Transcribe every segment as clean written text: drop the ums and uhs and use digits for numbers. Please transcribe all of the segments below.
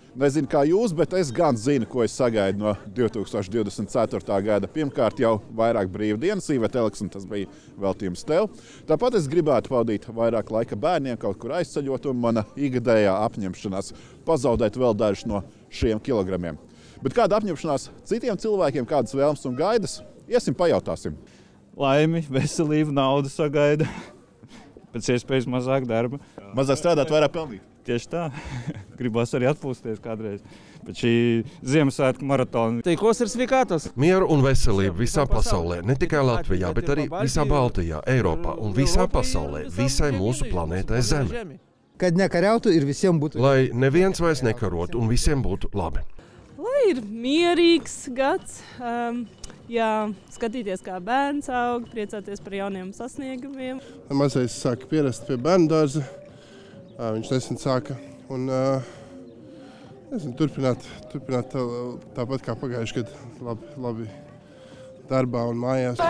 Nezinu, kā jūs, bet es gan zinu, ko es sagaidu no 2024. gada. Pirmkārt, jau vairāk brīvdienas, Iveta Elks, un tas bija veltījums tev. Tāpat es gribētu pavadīt vairāk laika bērniem, kaut kur aizceļot, un mana ikgadējā apņemšanās pazaudēt vēl dažus no šiem kilogramiem. Bet kāda apņemšanās citiem cilvēkiem, kādas vēlmes un gaidas? Iesim, pajautāsim. Laimi, veselību, naudu sagaida. Pēc iespējas mazāk darba. Mazāk strādāt, vairāk pelnīt. Tieši tā. Gribas arī atpūsties kādreiz. Bet šī Ziemassvētku maratona. Teikos ir svikatos. Mieru un veselību visā pasaulē, ne tikai Latvijā, bet arī visā Baltijā, Eiropā un visā pasaulē, visai mūsu planētai Zeme. Kad nekariautu ir visiem būtu. Lai neviens vairs nekarotu un visiem būtu labi. Lai ir mierīgs gads, skatīties, kā bērns aug, priecāties par jauniem sasniegumiem. Mazais sāka pierast pie bērnu dārza. Viņš nesen sāka un turpināt tāpat kā pagājuši gadu labi darbā un mājās.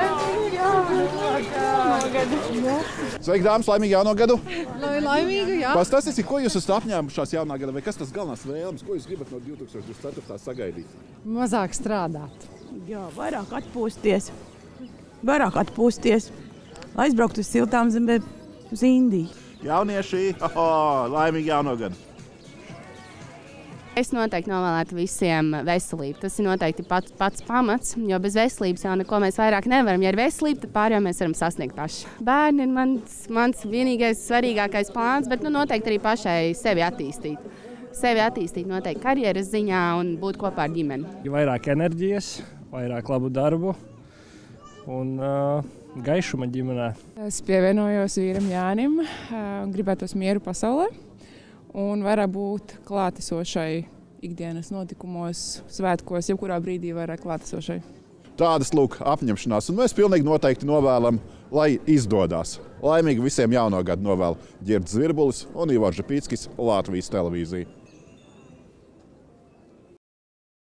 Sveiki, dāmas, laimīgi jauno gadu! Laimīgi, jā! Pastāstīsim, ko jūs esat apņēmušās jaunā gada, vai kas tas galvenās vēlmes, ko jūs gribat no 2024. sagaidīt? Mazāk strādāt. Jā, vairāk atpūsties, aizbraukt uz siltām zemēm uz Indiju. Jaunieši, laimīgi jauno gadu! Es noteikti novēlētu visiem veselību. Tas ir noteikti pats pamats, jo bez veselības jau neko mēs vairāk nevaram. Ja ir veselība, tad pārējo mēs varam sasniegt paši. Bērni ir mans vienīgais svarīgākais plāns, bet noteikti arī pašai sevi attīstīt. Sevi attīstīt noteikti karjeras ziņā un būt kopā ar ģimeni. Vairāk enerģijas, vairāk labu darbu un gaišuma ģimenē. Es pievienojos vīram Jānim un gribētos mieru pasaulē. Un vairāk būt klātesošai ikdienas notikumos, svētkos, jebkurā brīdī vairāk klātesošai. Tādas lūk apņemšanās, un mēs pilnīgi noteikti novēlam, lai izdodas. Laimīgi visiem jauno gadu novēl Ģirds Zvirbulis un Ivars Žepīckis, Latvijas televīzija.